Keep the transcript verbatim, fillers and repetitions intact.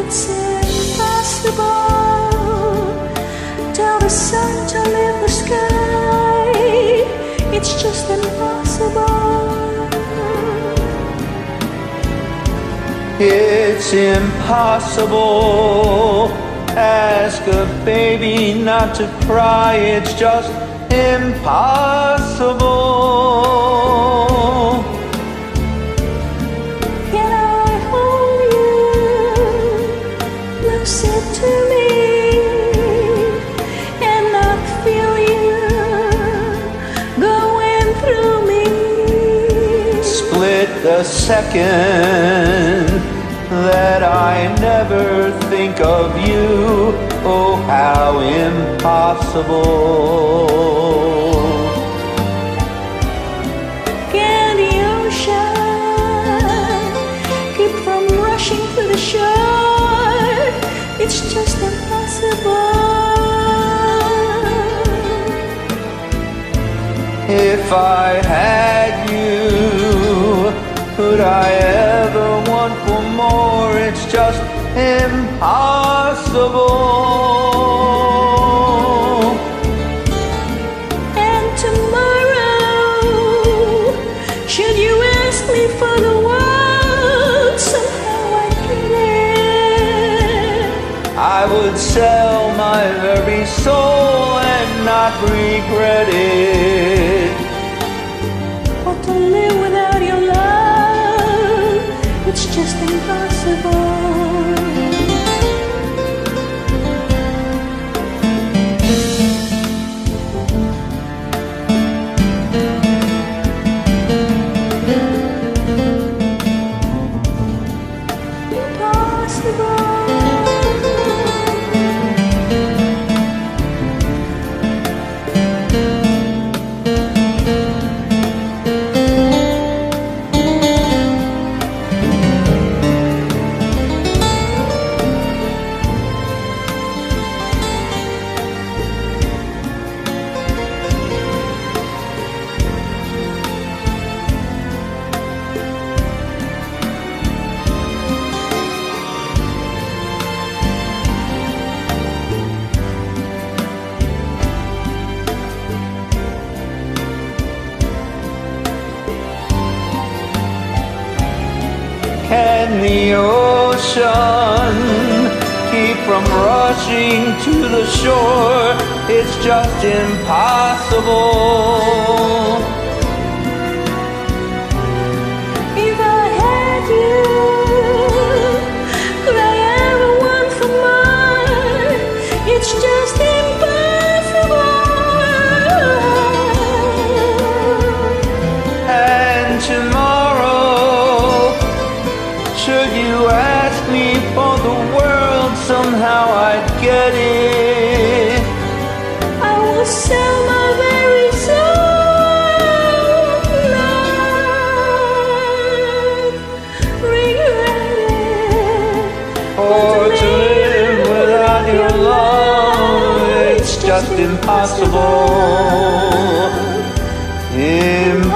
It's impossible. Tell the sun to leave the sky. It's just impossible. It's impossible. Ask a baby not to cry. It's just impossible. Can I hold you closer to me and not feel you going through me? Split the second that I never think of you. Oh, how impossible. Can the ocean keep from rushing to the shore? It's just impossible. If I had you, could I ever want for more? It's just impossible. And tomorrow, should you ask me for the world, somehow I'd get it. I would sell my very soul and not regret it. But to live without your love, it's just impossible. Can the ocean keep from rushing to the shore? It's just impossible. If I had you, could I ever want for more? It's just impossible. And tomorrow, should you ask me for the world, somehow I'd get it. I will sell my very soul, not regret it. Or to live without your love, it's just impossible. Impossible.